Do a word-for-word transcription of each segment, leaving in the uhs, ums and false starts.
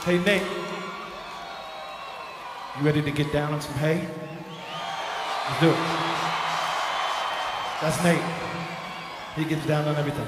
Hey, Nate. You ready to get down on some hay? Let's do it. That's Nate. He gets down on everything.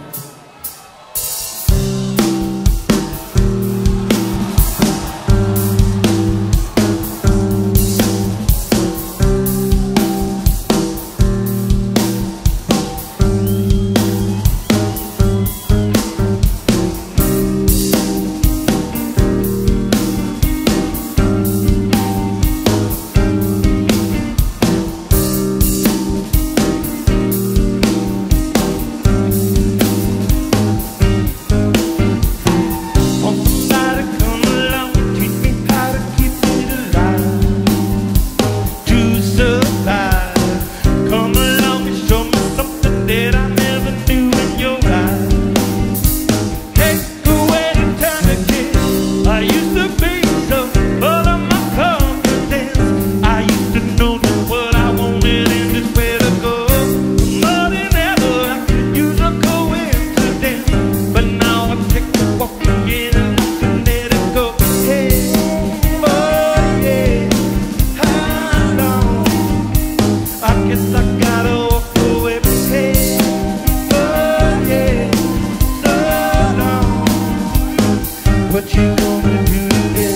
What you gonna do today?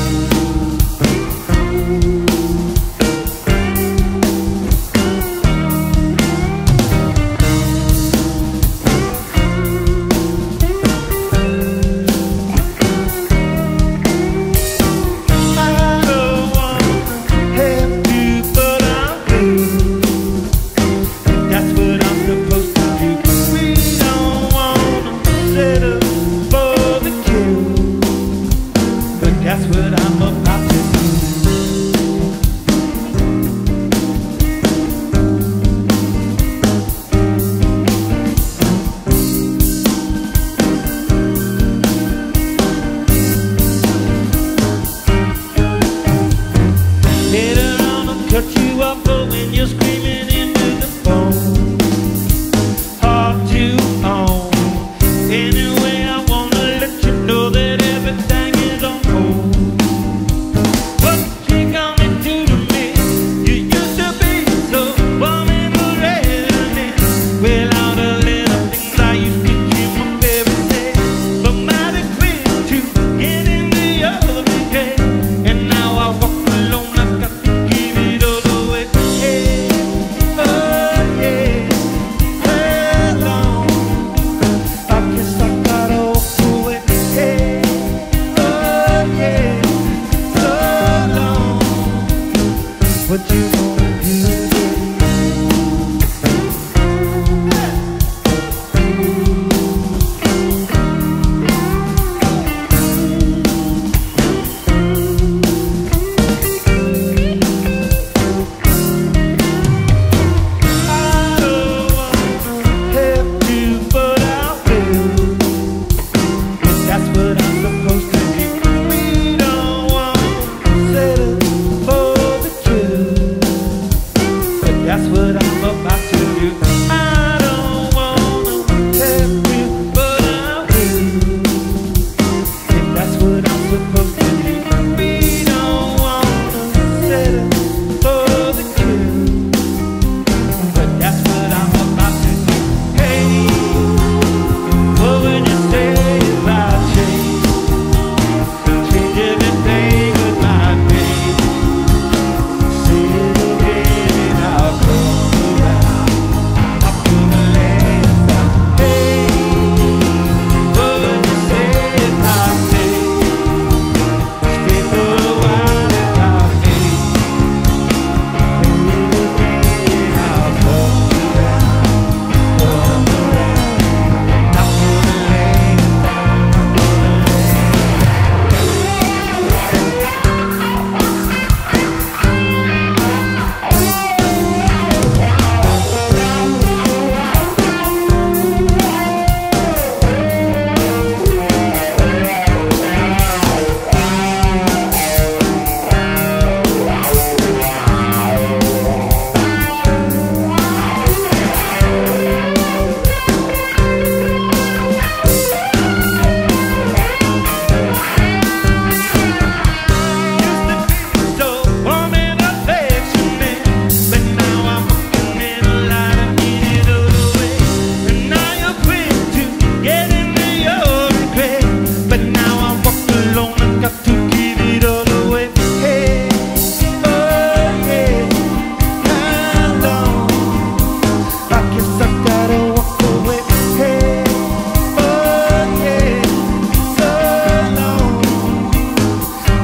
I don't wanna have to, but I will. That's what I'm supposed to do. We don't wanna settle for the kill.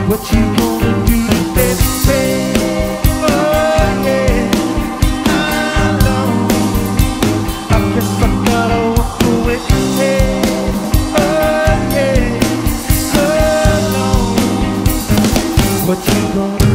What you gonna do today, baby? Oh yeah, how long? I guess I gotta walk away. Hey, oh yeah, so long. What you gonna